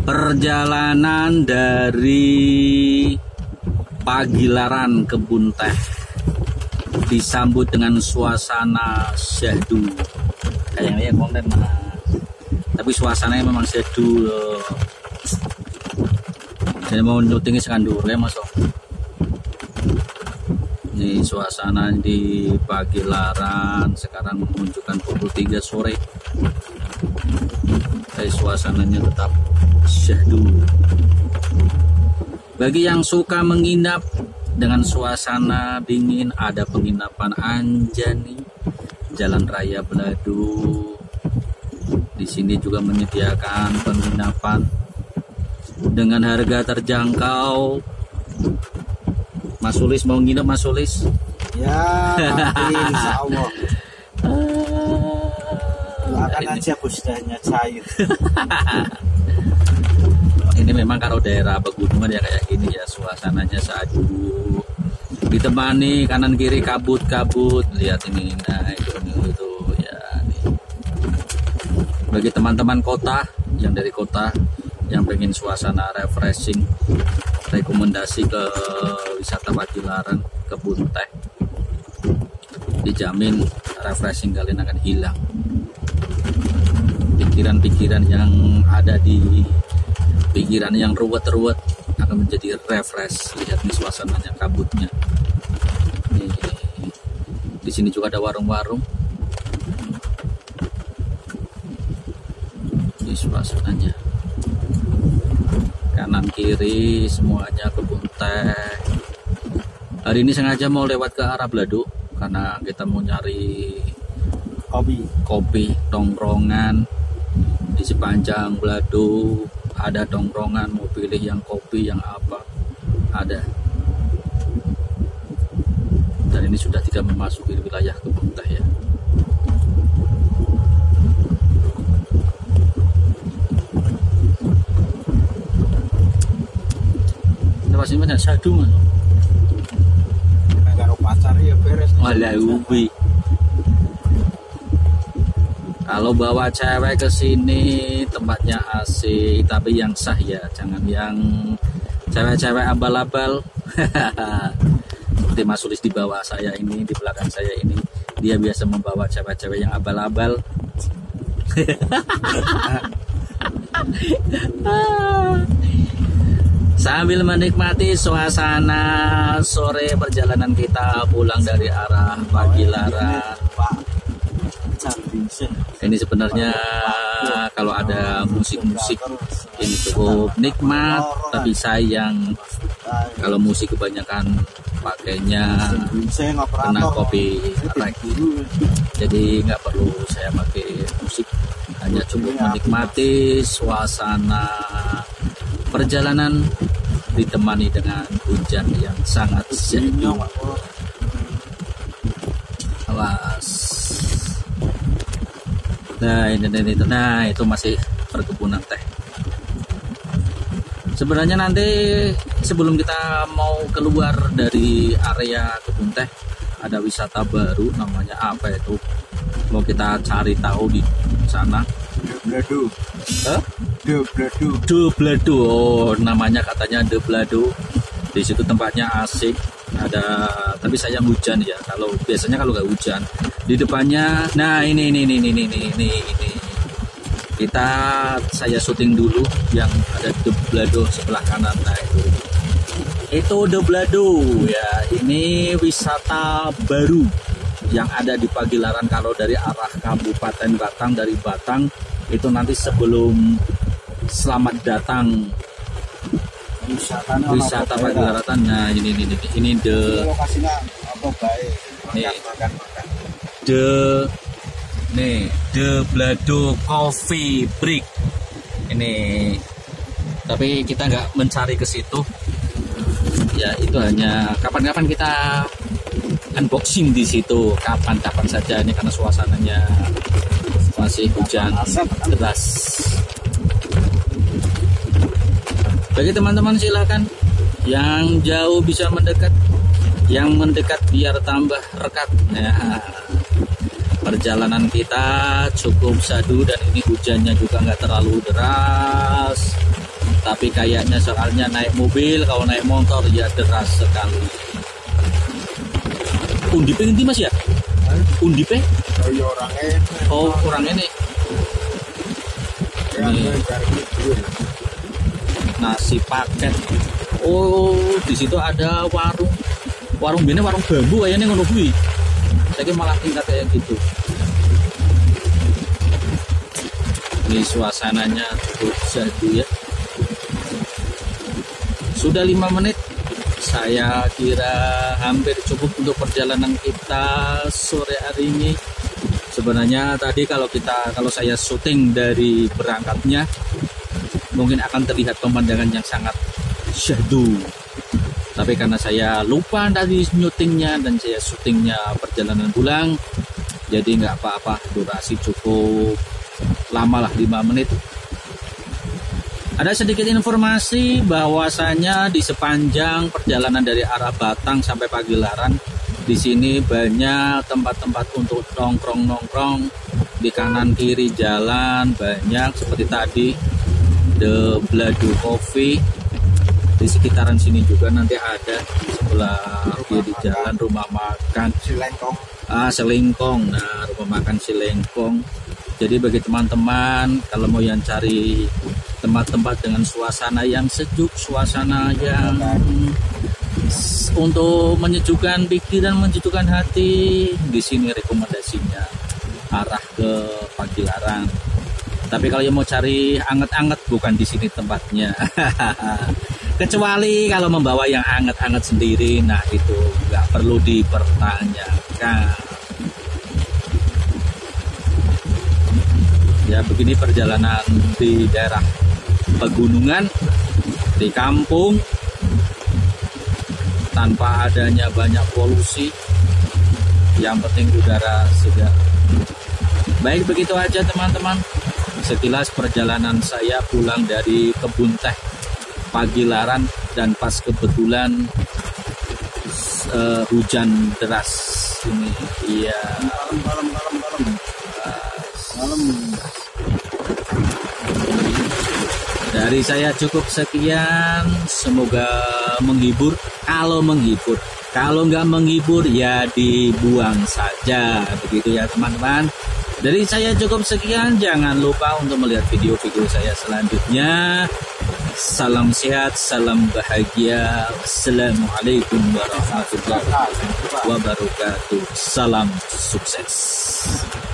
Perjalanan dari Pagilaran Kebun Teh disambut dengan suasana syahdu. Kayaknya konten mana, tapi suasananya memang syahdu. Jadi mau nyutingnya sekandur ya masuk. Ini suasana di Pagilaran sekarang menunjukkan pukul 3 sore. Suasananya tetap syahdu. Bagi yang suka menginap dengan suasana dingin, ada penginapan Anjani, Jalan Raya Belado. Di sini juga menyediakan penginapan dengan harga terjangkau. Mas Sulis mau nginep, Mas Sulis? Ya, nanti insya Allah. Doakan aja busdanya cair. Ini memang kalau daerah pegunungan ya kayak gini ya, suasananya syahdu. Ditemani kanan kiri kabut-kabut. Lihat ini, nah itu ya. Nih. Bagi teman-teman kota yang dari kota yang pengen suasana refreshing, rekomendasi ke wisata Pagilaran Kebun Teh. Dijamin refreshing kalian akan hilang. Pikiran-pikiran yang ada di pikiran yang ruwet-ruwet akan menjadi refresh. Lihat nih suasananya, kabutnya. Nih, di sini juga ada warung-warung. Ini suasananya. Kanan kiri semuanya kebun teh. Hari ini sengaja mau lewat ke arah Belado karena kita mau nyari kopi tongkrongan. Di sepanjang Belado ada tongkrongan, mau pilih yang kopi yang apa ada. Dan ini sudah tidak memasuki wilayah kebun teh ya. Kita pasti banyak syahdu mas. Karo pacar ya beres. Walah ubi. Kalau bawa cewek ke sini tempatnya asik, tapi yang sah ya, jangan yang cewek-cewek abal-abal. Seperti Mas Sulis di bawah saya ini, di belakang saya ini, dia biasa membawa cewek-cewek yang abal-abal. Sambil menikmati suasana sore perjalanan kita pulang dari arah Pagilaran. Ini sebenarnya kalau ada musik-musik ini cukup nikmat, tapi sayang kalau musik kebanyakan pakainya kena copyright. Jadi nggak perlu saya pakai musik, hanya cukup menikmati suasana perjalanan ditemani dengan hujan yang sangat syahdu. Awas. Nah itu masih perkebunan teh. Sebenarnya nanti sebelum kita mau keluar dari area kebun teh ada wisata baru namanya apa itu? Mau kita cari tahu di sana. Belado. De Belado. Oh, namanya katanya De Belado. Di situ tempatnya asik. Ada, tapi sayang hujan ya. Kalau biasanya kalau nggak hujan, di depannya, nah ini. Saya syuting dulu yang ada De Belado sebelah kanan. Nah itu De Belado ya. Ini wisata baru yang ada di Pagilaran. Kalau dari arah Kabupaten Batang, dari Batang itu nanti sebelum selamat datang wisata Pagilaran. Nah ini De lokasinya apa baik. Nih De Belado Coffee Break ini, tapi kita nggak mencari ke situ ya, itu hanya kapan-kapan kita unboxing di situ, kapan-kapan saja ini karena suasananya masih hujan deras. Bagi teman-teman silakan yang jauh bisa mendekat, yang mendekat biar tambah rekat. Nah, perjalanan kita cukup syahdu dan ini hujannya juga nggak terlalu deras. Tapi kayaknya soalnya naik mobil, kalau naik motor ya deras sekali. Undip ini Mas ya? Undip Oh iya orangnya. Oh kurang ini. Ini nasi paket. Oh di situ ada warung bini warung bambu kayaknya ngono kuwi. Saya malah tingkat kayak gitu. Ini suasananya cukup syahdu ya. Sudah 5 menit. Saya kira hampir cukup untuk perjalanan kita sore hari ini. Sebenarnya tadi kalau saya syuting dari berangkatnya mungkin akan terlihat pemandangan yang sangat syahdu. Tapi karena saya lupa tadi syutingnya dan saya syutingnya perjalanan pulang, jadi nggak apa-apa, durasi cukup lama lah 5 menit. Ada sedikit informasi bahwasanya di sepanjang perjalanan dari arah Batang sampai Pagilaran, di sini banyak tempat-tempat untuk nongkrong-nongkrong di kanan kiri jalan, banyak seperti tadi The Blado Coffee. Di sekitaran sini juga nanti ada di sebelah kiri jalan rumah makan Silengkong. Selingkong. Nah, rumah makan Silengkong. Jadi bagi teman-teman kalau mau yang cari tempat-tempat dengan suasana yang sejuk, suasana yang untuk menyejukkan pikiran, menyejukkan hati, di sini rekomendasinya arah ke Pagilaran. Tapi kalau yang mau cari anget-anget bukan di sini tempatnya. Kecuali kalau membawa yang anget-anget sendiri, nah itu nggak perlu dipertanyakan. Ya begini perjalanan di daerah pegunungan, di kampung, tanpa adanya banyak polusi. Yang penting udara segar. Baik, begitu aja teman-teman. Sekilas perjalanan saya pulang dari kebun teh Pagilaran, dan pas kebetulan hujan deras ini. Iya. Malam. Dari saya cukup sekian. Semoga menghibur. Kalau menghibur, kalau nggak menghibur ya dibuang saja. Begitu ya teman-teman. Dari saya cukup sekian. Jangan lupa untuk melihat video-video saya selanjutnya. Salam sehat, salam bahagia. Assalamualaikum warahmatullahi wabarakatuh. Salam sukses.